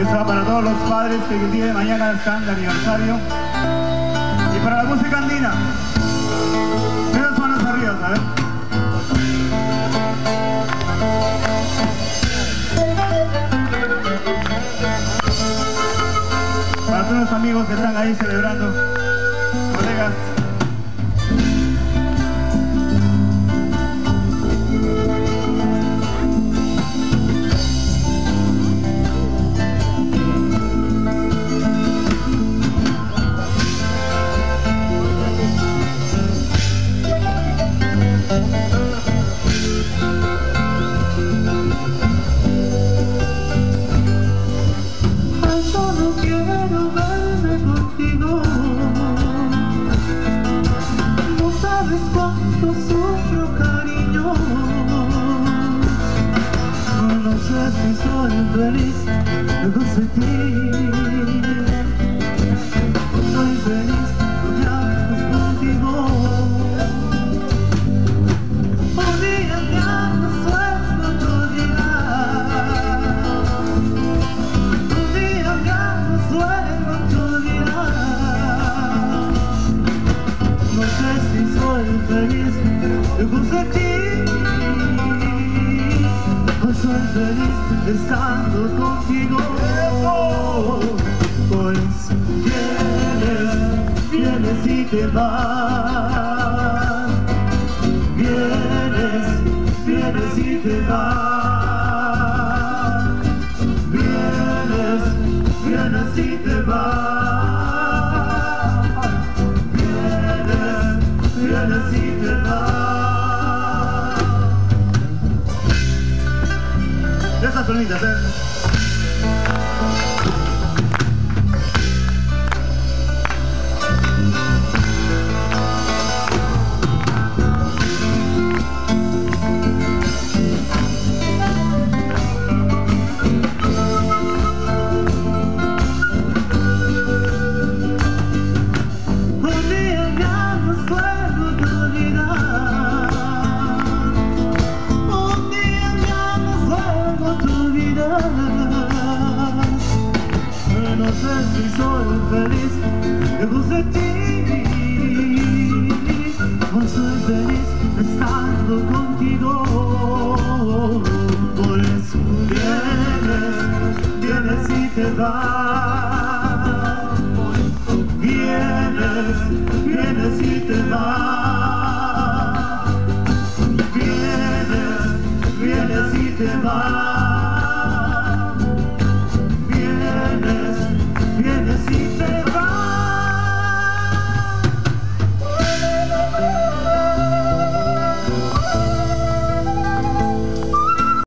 Eso va para todos los padres que el día de mañana están de aniversario. Y para la música andina. Las manos arriba, ¿sabes? Para todos los amigos que están ahí celebrando, colegas. Soy feliz lejos de ti. Soy feliz soñando contigo. Un día ya no sueño otro día. Un día ya no sueño otro día. No sé si soy feliz lejos de ti. Soy feliz estando contigo. Pues vienes y te vas. Vienes y te vas. Vienes y te vas. Vienes y te vas. Estas sonitas, No sé si soy feliz lejos de ti. No soy feliz estando contigo. Por eso vienes y te vas. Vienes y te vas. Vienes y te vas. Vienes y